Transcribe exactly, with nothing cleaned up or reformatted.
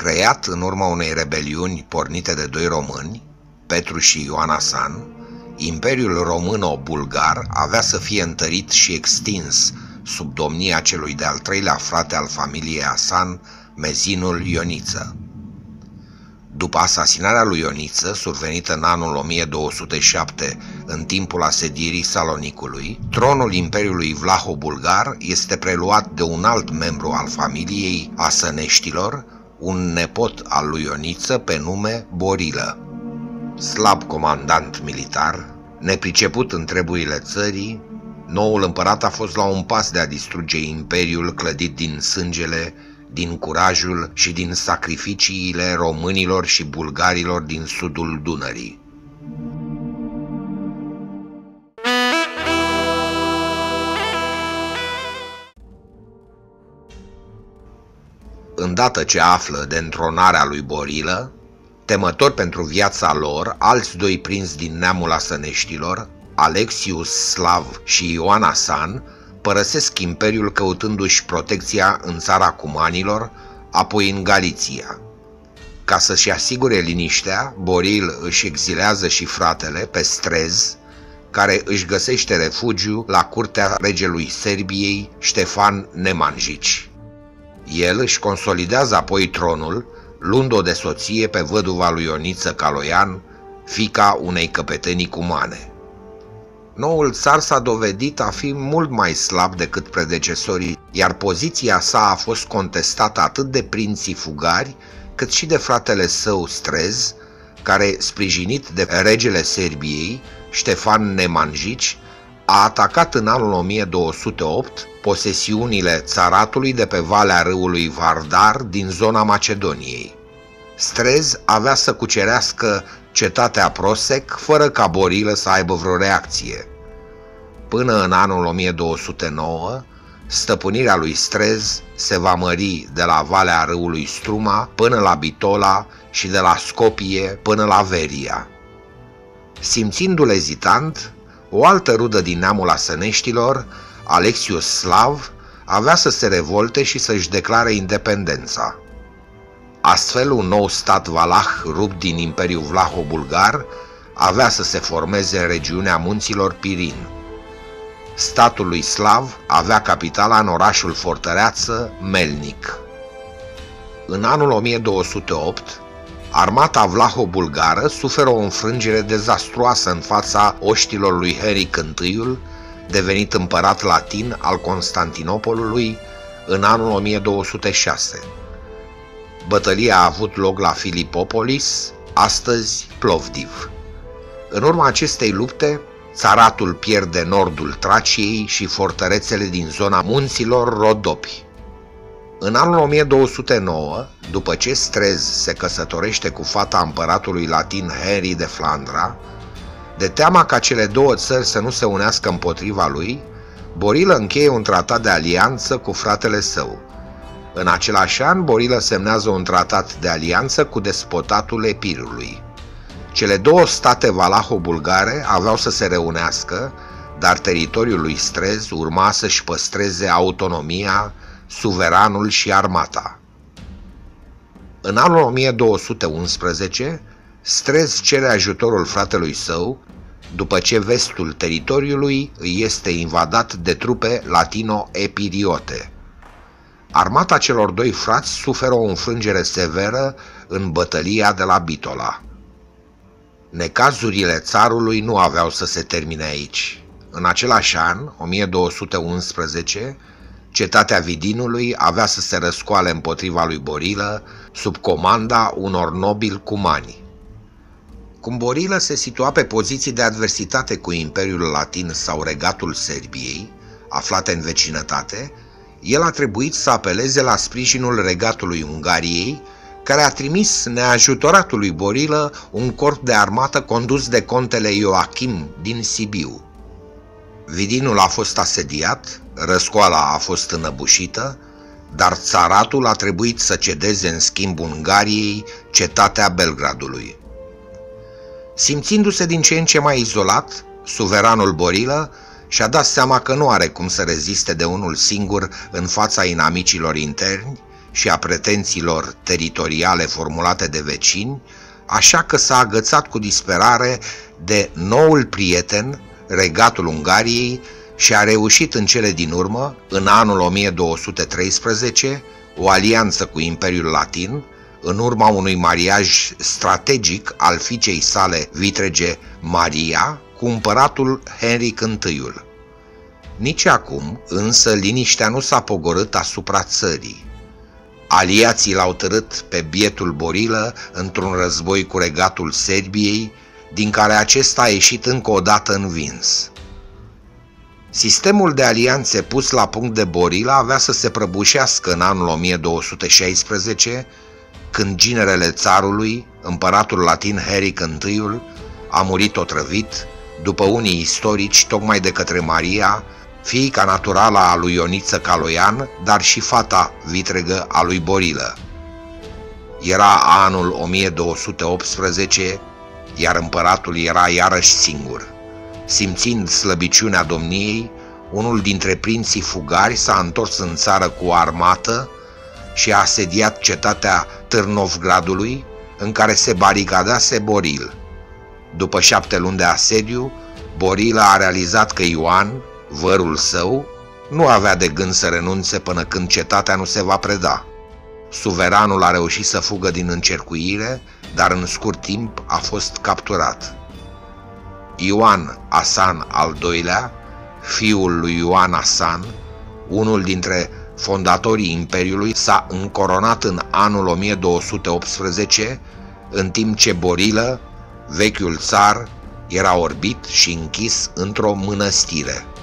Creat în urma unei rebeliuni pornite de doi români, Petru și Ioan Hasan, Imperiul Româno-Bulgar avea să fie întărit și extins sub domnia celui de-al treilea frate al familiei Hasan, Mezinul Ioniță. După asasinarea lui Ioniță, survenită în anul o mie două sute șapte, în timpul asedierii Salonicului, tronul Imperiului Vlaho-Bulgar este preluat de un alt membru al familiei Asăneștilor, un nepot al lui Ioniță pe nume Borilă. Slab comandant militar, nepriceput în treburile țării, noul împărat a fost la un pas de a distruge imperiul clădit din sângele, din curajul și din sacrificiile românilor și bulgarilor din sudul Dunării. Îndată ce află de întronarea lui Borilă, temători pentru viața lor, alți doi prinți din neamul Asăneștilor, Alexius Slav și Ioan Hasan, părăsesc imperiul căutându-și protecția în țara cumanilor, apoi în Galiția. Ca să-și asigure liniștea, Boril își exilează și fratele pe Strez, care își găsește refugiu la curtea regelui Serbiei, Ștefan Nemanjici. El își consolidează apoi tronul, luând-o de soție pe văduva lui Ioniță Caloian, fiica unei căpetenii cumane. Noul țar s-a dovedit a fi mult mai slab decât predecesorii, iar poziția sa a fost contestată atât de prinții fugari, cât și de fratele său Strez, care, sprijinit de regele Serbiei, Ștefan Nemanjici, a atacat în anul o mie două sute opt posesiunile țaratului de pe valea râului Vardar din zona Macedoniei. Strez avea să cucerească cetatea Prosek fără ca Borilă să aibă vreo reacție. Până în anul o mie două sute nouă, stăpânirea lui Strez se va mări de la valea râului Struma până la Bitola și de la Scopie până la Veria. Simțindu-l ezitant, o altă rudă din neamul Asăneștilor, Alexius Slav, avea să se revolte și să-și declare independența. Astfel, un nou stat valah rupt din Imperiul Vlaho-Bulgar avea să se formeze în regiunea munților Pirin. Statul lui Slav avea capitala în orașul fortăreață Melnik. În anul o mie două sute opt, armata vlaho-bulgară suferă o înfrângere dezastruoasă în fața oștilor lui Henric I, devenit împărat latin al Constantinopolului în anul o mie două sute șase. Bătălia a avut loc la Filipopolis, astăzi Plovdiv. În urma acestei lupte, țaratul pierde nordul Traciei și fortărețele din zona munților Rodopi. În anul o mie două sute nouă, după ce Strez se căsătorește cu fata împăratului latin Henry de Flandra, de teama ca cele două țări să nu se unească împotriva lui, Borilă încheie un tratat de alianță cu fratele său. În același an, Borilă semnează un tratat de alianță cu despotatul Epirului. Cele două state valaho-bulgare aveau să se reunească, dar teritoriul lui Strez urma să-și păstreze autonomia, suveranul și armata. În anul o mie două sute unsprezece, Strez cere ajutorul fratelui său, după ce vestul teritoriului îi este invadat de trupe latino-epiriote. Armata celor doi frați suferă o înfrângere severă în bătălia de la Bitola. Necazurile țarului nu aveau să se termine aici. În același an, o mie două sute unsprezece, cetatea Vidinului avea să se răscoale împotriva lui Borilă sub comanda unor nobili cumani. Cum Borilă se situa pe poziții de adversitate cu Imperiul Latin sau Regatul Serbiei, aflate în vecinătate, el a trebuit să apeleze la sprijinul Regatului Ungariei, care a trimis neajutoratului Borilă un corp de armată condus de contele Ioachim din Sibiu. Vidinul a fost asediat, răscoala a fost înăbușită, dar țaratul a trebuit să cedeze în schimb Ungariei cetatea Belgradului. Simțindu-se din ce în ce mai izolat, suveranul Borilă și-a dat seama că nu are cum să reziste de unul singur în fața inamicilor interni și a pretențiilor teritoriale formulate de vecini, așa că s-a agățat cu disperare de noul prieten, Regatul Ungariei, și a reușit în cele din urmă, în anul o mie două sute treisprezece, o alianță cu Imperiul Latin, în urma unui mariaj strategic al fiicei sale vitrege Maria cu împăratul Henric întâiul. Nici acum, însă, liniștea nu s-a pogorât asupra țării. Aliații l-au târât pe bietul Borilă într-un război cu regatul Serbiei, din care acesta a ieșit încă o dată învins. Sistemul de alianțe pus la punct de Borilă avea să se prăbușească în anul o mie două sute șaisprezece, când ginerele țarului, împăratul latin Henric întâiul, a murit otrăvit, după unii istorici, tocmai de către Maria, fiica naturală a lui Ioniță Caloian, dar și fata vitregă a lui Borilă. Era anul o mie două sute optsprezece, iar împăratul era iarăși singur. Simțind slăbiciunea domniei, unul dintre prinții fugari s-a întors în țară cu o armată și a asediat cetatea Târnovgradului, în care se baricadase Boril. După șapte luni de asediu, Borilă a realizat că Ioan, vărul său, nu avea de gând să renunțe până când cetatea nu se va preda. Suveranul a reușit să fugă din încercuire, dar în scurt timp a fost capturat. Ioan Asan al doilea, fiul lui Ioan Asan, unul dintre fondatorii Imperiului, s-a încoronat în anul o mie două sute optsprezece, în timp ce Borilă, vechiul țar, era orbit și închis într-o mănăstire.